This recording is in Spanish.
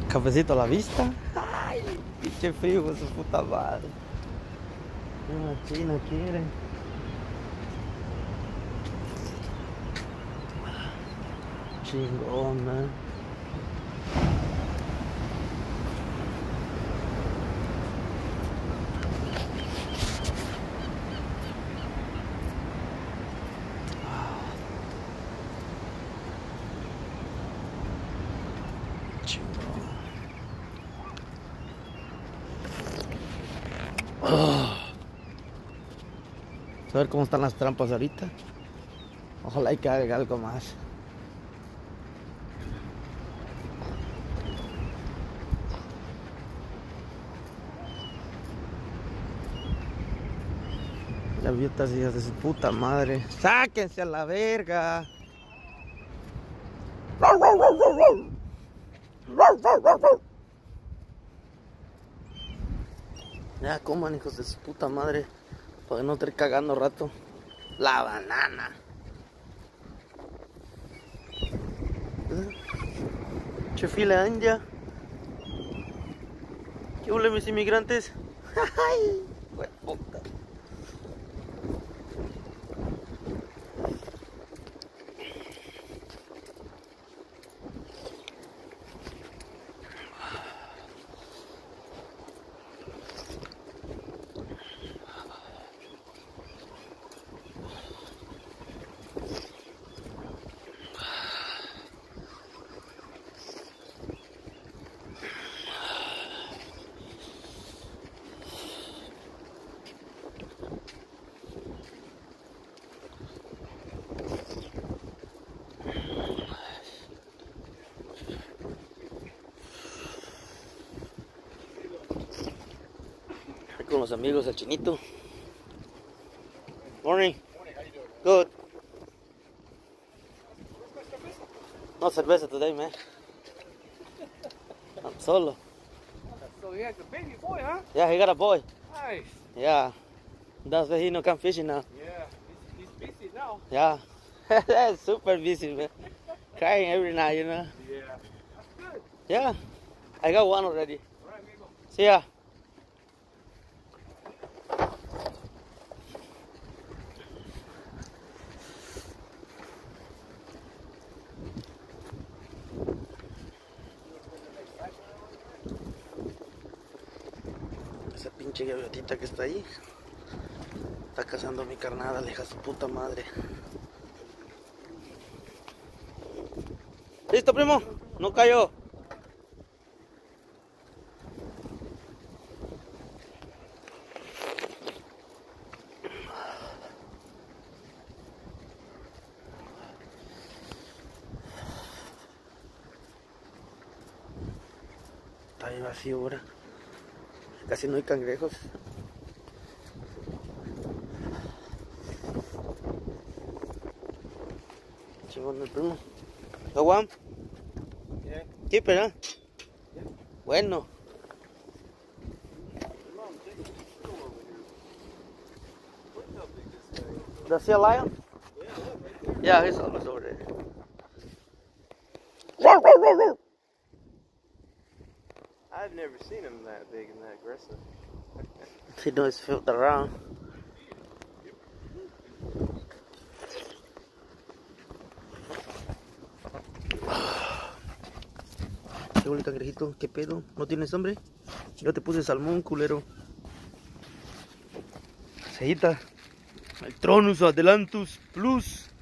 Cafecito a la vista. Ay, pinche frío con su puta madre. Una china quiere. Chingón, man. A ver cómo están las trampas ahorita. Ojalá y que haga algo más. Las vietas hijas de su puta madre. ¡Sáquense a la verga! Ya coman, hijos de su puta madre, para no estar cagando rato. La banana. Che fila india. ¿Qué huele, mis inmigrantes? ¡Ay! Puta. Con los amigos del Chinito. Morning. Morning, how you doing? Good. No cerveza today, man. I'm solo. So he has a baby boy, huh? Yeah, he got a boy. Nice. Yeah. That's why he no come fishing now. Yeah, he's busy now. Yeah. That's super busy, man. Crying every night, you know. Yeah. That's good. Yeah. I got one already. All right, amigo. See ya. Esa pinche gaviotita que está ahí está cazando a mi carnada, le hija su puta madre. ¿Listo, primo? No cayó. Está bien vacío ahora. Casi no hay cangrejos. Chingón el primo. ¿Go one? Yeah. Keep it, huh? Yeah. Bueno. Does he a lion? Yeah, he's almost over there. I've never seen him that big and that aggressive. He knows filter around. Llegó el cangrejito, ¿qué pedo? ¿No tienes hambre? Yo te puse salmón, culero. Cejita. El Tronus Adelantus Plus.